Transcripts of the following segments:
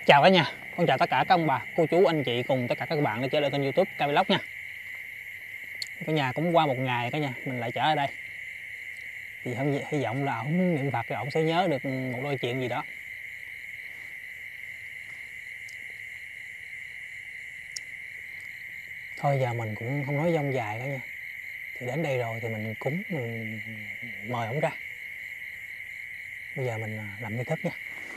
Chào cả nhà, con chào tất cả các ông bà, cô chú, anh chị cùng tất cả các bạn đã trở lại kênh YouTube Kavlog nha. Cả nhà cũng qua một ngày cả nhà, mình lại trở lại đây. Thì hy vọng là ổng niệm Phật thì ổng sẽ nhớ được một đôi chuyện gì đó. Thôi giờ mình cũng không nói dông dài cả nha. Thì đến đây rồi thì mình cúng, mình mời ổng ra. Bây giờ mình làm nghi thức nha.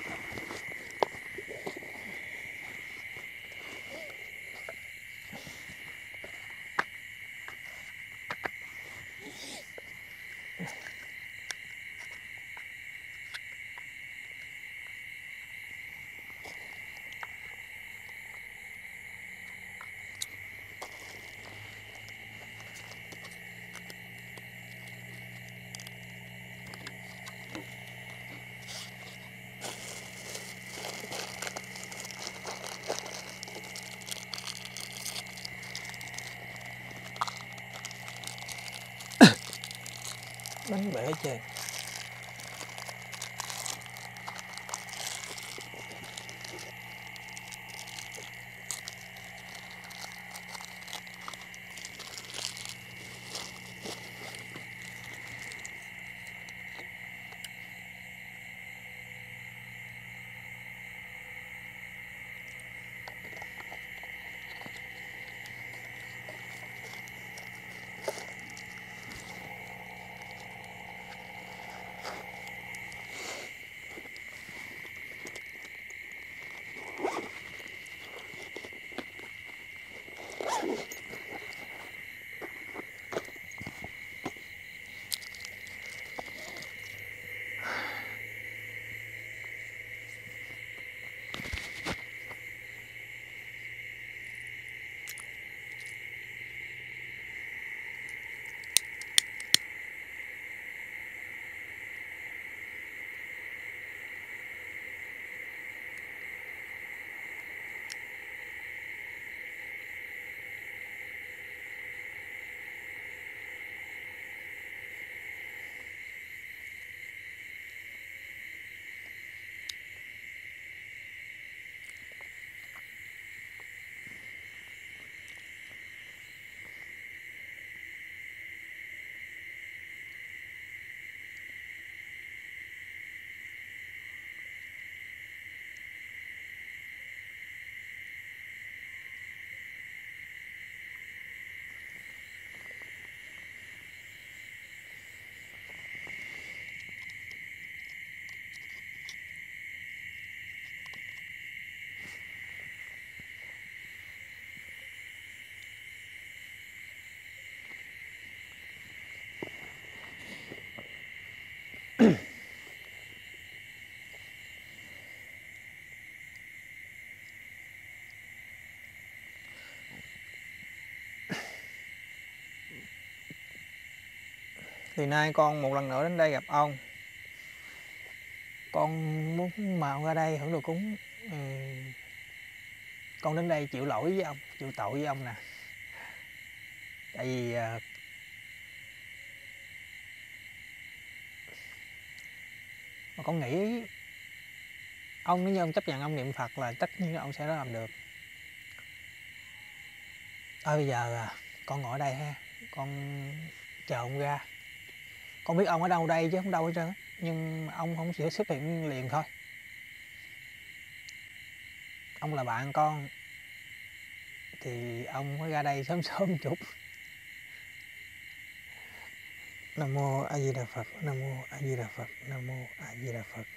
Bánh bể trời. Thì nay con một lần nữa đến đây gặp ông. Con muốn mời ông ra đây hưởng đồ cúng. Con đến đây chịu lỗi với ông, chịu tội với ông nè. Tại vì mà con nghĩ ông, nếu như ông chấp nhận ông niệm Phật là tất nhiên ông sẽ làm được. Thôi bây giờ con ngồi ở đây ha, con chờ ông ra. Con biết ông ở đâu đây chứ không đâu hết trơn, nhưng mà ông không sẽ xuất hiện liền thôi. Ông là bạn con thì ông phải ra đây sớm sớm chút. Nam mô A Di Đà Phật, Nam mô A Di Đà Phật, Nam mô A Di Đà Phật.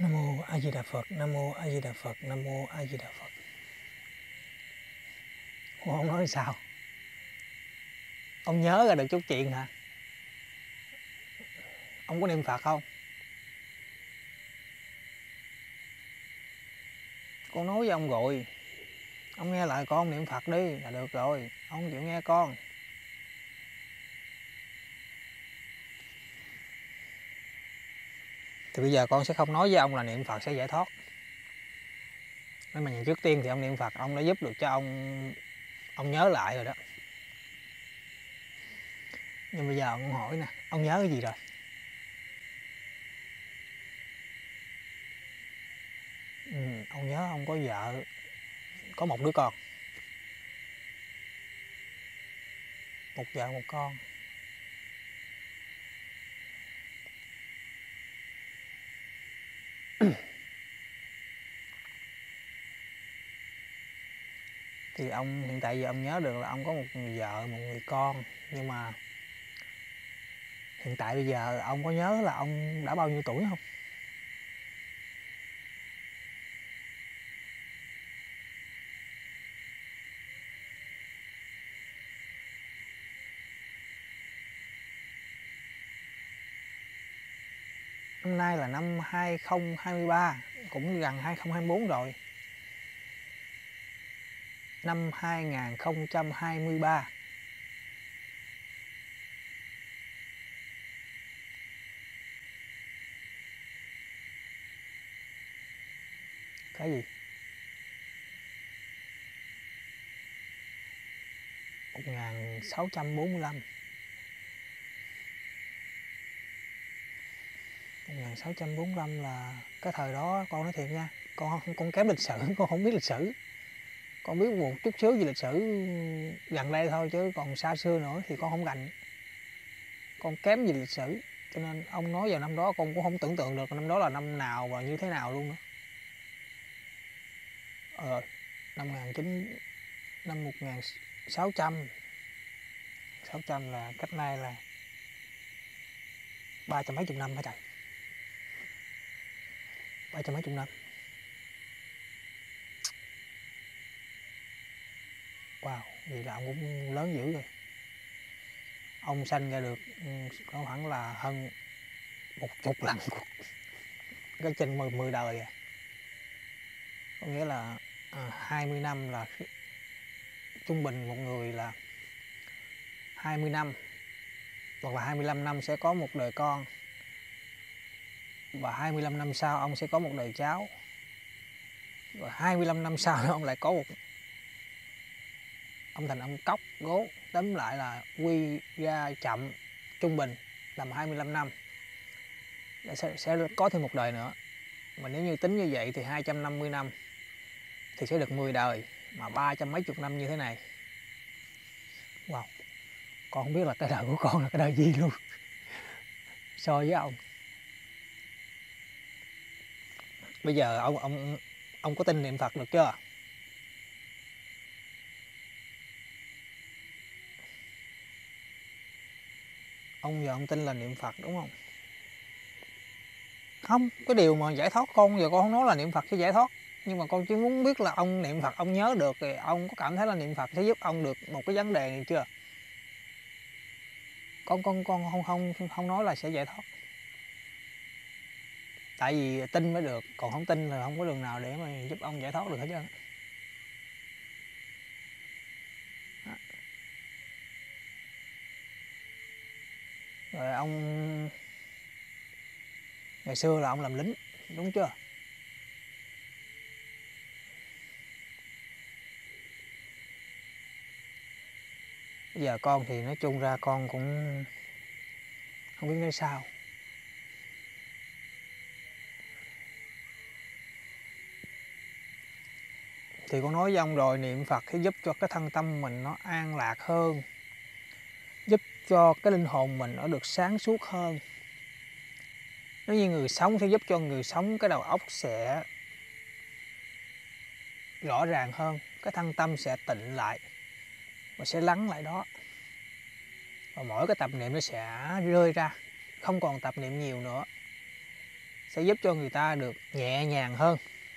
Nam mô A Di Đà Phật, Nam mô A Di Đà Phật, Nam mô A Di Đà Phật. Ông nói sao? Ông nhớ ra được chút chuyện hả? Ông có niệm Phật không? Con nói với ông rồi, ông nghe lại con niệm Phật đi là được rồi. Ông chịu nghe con. Thì bây giờ con sẽ không nói với ông là niệm Phật sẽ giải thoát. Nếu mà trước tiên thì ông niệm Phật, ông đã giúp được cho ông nhớ lại rồi đó. Nhưng bây giờ ông hỏi nè, ông nhớ cái gì rồi? Ông nhớ ông có vợ, có một đứa con. Một vợ một con. Thì ông hiện tại giờ ông nhớ được là ông có một người vợ, một người con. Nhưng mà hiện tại bây giờ ông có nhớ là ông đã bao nhiêu tuổi không? Năm nay là năm 2023, cũng gần 2024 rồi. Năm 2023. Cái gì? 1645. 1645 là cái thời đó con nói thiệt nha, con kém lịch sử, con không biết lịch sử. Con biết một chút xíu về lịch sử gần đây thôi, chứ còn xa xưa nữa thì con không rành. Con kém về lịch sử, cho nên ông nói vào năm đó con cũng không tưởng tượng được năm đó là năm nào và như thế nào luôn nữa. Năm 1600 là cách nay là 300 mấy chục năm hả trời? 300 mấy chục năm. Wow, vậy là ông cũng lớn dữ rồi. Ông sanh ra được có khoảng là hơn 10 lần cái trên 10 đời à. Có nghĩa là 20 năm là trung bình một người là 20 năm hoặc là 25 năm sẽ có một đời con, và 25 năm sau ông sẽ có một đời cháu, và 25 năm sau ông lại có một ông thành ông cóc gố. Tính lại là quy ra chậm trung bình tầm 25 năm sẽ có thêm một đời nữa. Mà nếu như tính như vậy thì 250 năm thì sẽ được 10 đời, mà 300 mấy chục năm như thế này. Wow, con không biết là cái đời của con là cái đời gì luôn so với ông. Bây giờ ông có tin niệm Phật được chưa? Ông giờ ông tin là niệm Phật đúng không? Không, cái điều mà giải thoát con giờ con không nói là niệm Phật sẽ giải thoát, nhưng mà con chỉ muốn biết là ông niệm Phật ông nhớ được thì ông có cảm thấy là niệm Phật sẽ giúp ông được một cái vấn đề này chưa? Con không nói là sẽ giải thoát, tại vì tin mới được, còn không tin là không có đường nào để mà giúp ông giải thoát được hết trơn. Rồi ông ngày xưa là ông làm lính đúng chưa? Bây giờ con thì nói chung ra con cũng không biết nói sao. Thì con nói với ông rồi, niệm Phật sẽ giúp cho cái thân tâm mình nó an lạc hơn, giúp cho cái linh hồn mình nó được sáng suốt hơn. Nếu như người sống sẽ giúp cho người sống cái đầu óc sẽ rõ ràng hơn, cái thân tâm sẽ tịnh lại và sẽ lắng lại đó. Và mỗi cái tập niệm nó sẽ rơi ra, không còn tập niệm nhiều nữa. sẽ giúp cho người ta được nhẹ nhàng hơn.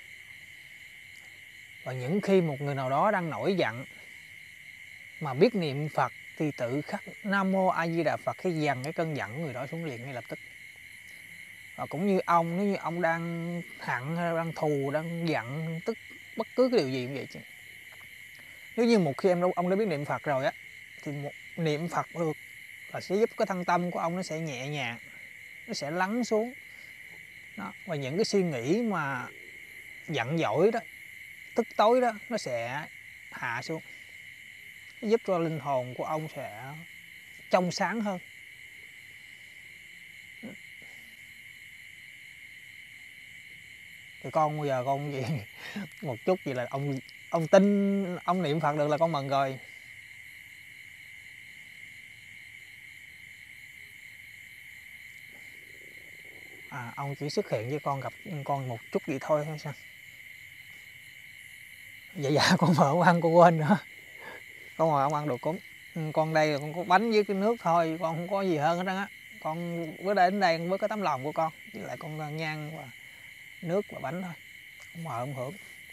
Và những khi một người nào đó đang nổi giận mà biết niệm Phật thì tự khắc Nam Mô A Di Đà Phật, cái dằn cái cơn giận của người đó xuống liền ngay lập tức. Và cũng như ông, nếu như ông đang hận hay đang thù, đang giận, tức bất cứ cái điều gì cũng vậy chứ. Nếu như một khi ông đã biết niệm Phật rồi á, thì một niệm Phật được là sẽ giúp cái thân tâm của ông nó sẽ nhẹ nhàng, nó sẽ lắng xuống đó. Và những cái suy nghĩ mà giận dỗi đó, tức tối đó, nó sẽ hạ xuống, giúp cho linh hồn của ông sẽ trong sáng hơn. Thì con bây giờ con gì một chút gì là ông tin, ông niệm Phật được là con mừng rồi. Ông chỉ xuất hiện với con, gặp con một chút vậy thôi hay sao? Dạ con mời ông ăn, con quên nữa. Con mời ông ăn đồ cúng. Con đây là con có bánh với cái nước thôi, con không có gì hơn hết á. Con với đến đây với cái tấm lòng của con, với lại con nhang và nước và bánh thôi. Con mời ông hưởng.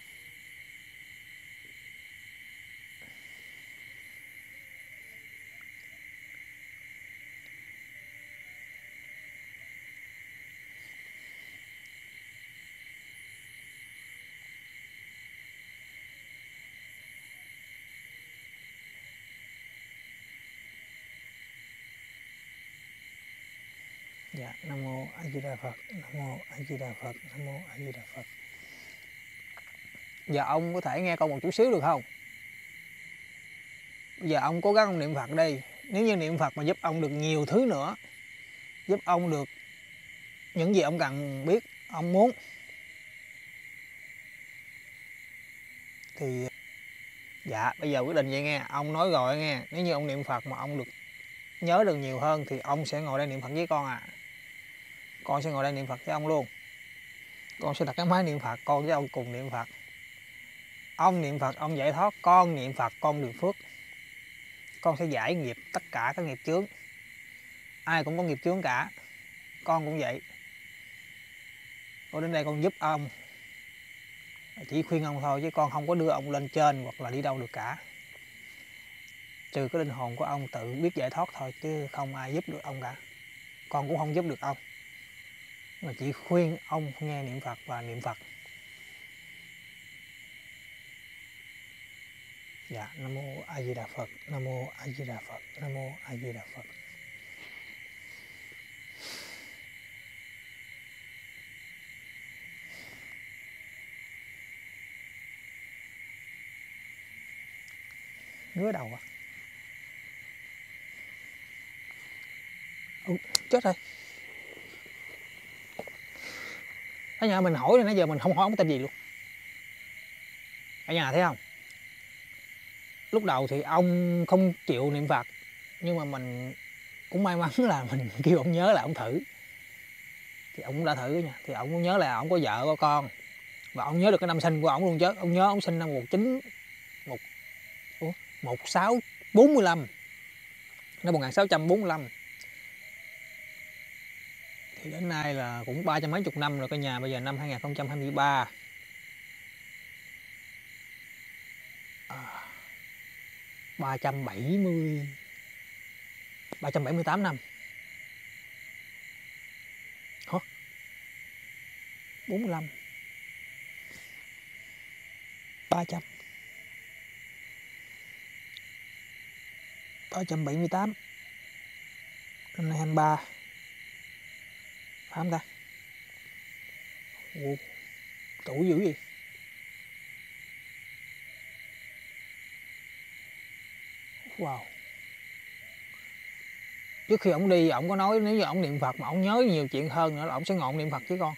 Dạ, Nam Mô A Di Đà Phật, Nam Mô A Di Đà Phật, Nam Mô A Di Đà Phật. Giờ ông có thể nghe con một chút xíu được không? Giờ ông cố gắng ông niệm Phật đi. Nếu như niệm Phật mà giúp ông được nhiều thứ nữa, giúp ông được những gì ông cần biết, ông muốn, thì dạ bây giờ quyết định vậy nghe. Ông nói rồi nghe. Nếu như ông niệm Phật mà ông được nhớ được nhiều hơn thì ông sẽ ngồi đây niệm Phật với con à. Con sẽ ngồi đây niệm Phật với ông luôn. Con sẽ đặt cái máy niệm Phật, con với ông cùng niệm Phật. Ông niệm Phật ông giải thoát, con niệm Phật con được phước. Con sẽ giải nghiệp tất cả các nghiệp chướng. Ai cũng có nghiệp chướng cả, con cũng vậy. Con đến đây con giúp ông, chỉ khuyên ông thôi, chứ con không có đưa ông lên trên hoặc là đi đâu được cả. Trừ cái linh hồn của ông tự biết giải thoát thôi, chứ không ai giúp được ông cả. Con cũng không giúp được ông, mà chỉ khuyên ông nghe niệm Phật và niệm Phật. Dạ, Nam Mô A Di Đà Phật, Nam Mô A Di Đà Phật, Nam Mô A Di Đà Phật. Ngứa đầu à? Chết rồi. Ở nhà mình hỏi rồi, nãy giờ mình không hỏi ông tên gì luôn. Ở nhà thấy không? Lúc đầu thì ông không chịu niệm Phật, nhưng mà mình cũng may mắn là mình kêu ông nhớ là ông thử. Thì ông cũng đã thử nha. Thì ông cũng nhớ là ông có vợ có con. Và ông nhớ được cái năm sinh của ông luôn chứ. Ông nhớ ông sinh năm 1645. Năm 1645. Thì đến nay là cũng 300 mấy chục năm rồi cả nhà. Bây giờ năm 2023. 378 năm. Hả? 45. 300. 378. Năm nay 23. Phải không ta? Ủa, tuổi dữ gì? Wow. Trước khi ổng đi, ổng có nói nếu như ổng niệm Phật mà ổng nhớ nhiều chuyện hơn nữa là ổng sẽ ngồi niệm Phật với con.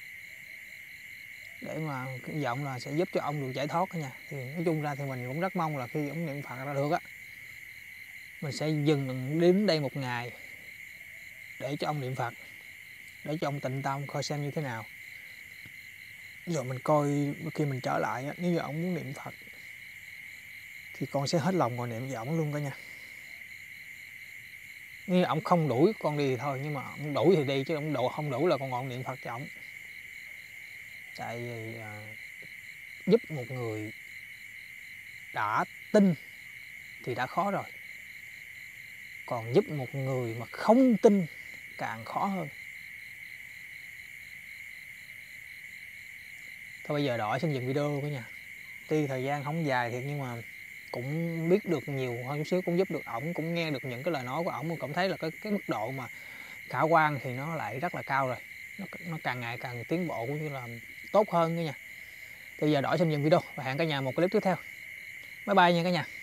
Để mà hy vọng là sẽ giúp cho ông được giải thoát nha. Thì nói chung ra thì mình cũng rất mong là khi ổng niệm Phật ra được á, mình sẽ dừng đến đây một ngày để cho ông niệm Phật, để cho ông tịnh tâm coi xem như thế nào. Rồi mình coi khi mình trở lại á, nếu như ông muốn niệm Phật thì con sẽ hết lòng ngồi niệm với ổng luôn cả nha. Nếu ổng không đuổi con đi thì thôi, nhưng mà ổng đuổi thì đi, chứ ổng không đuổi là con ngọn niệm Phật cho ổng. Tại vì giúp một người đã tin thì đã khó rồi, còn giúp một người mà không tin càng khó hơn. Thôi bây giờ Đỏ xin dừng video cả nhà. Tuy thời gian không dài thiệt nhưng mà cũng biết được nhiều hơn chút xíu, cũng giúp được ổng, cũng nghe được những cái lời nói của ổng, cũng thấy là cái mức độ mà khả quan thì nó lại rất là cao rồi, nó càng ngày càng tiến bộ cũng như là tốt hơn cả nhà. Thì bây giờ Đỏ xin dừng video và hẹn cả nhà một clip tiếp theo. Bye bye nha cả nhà.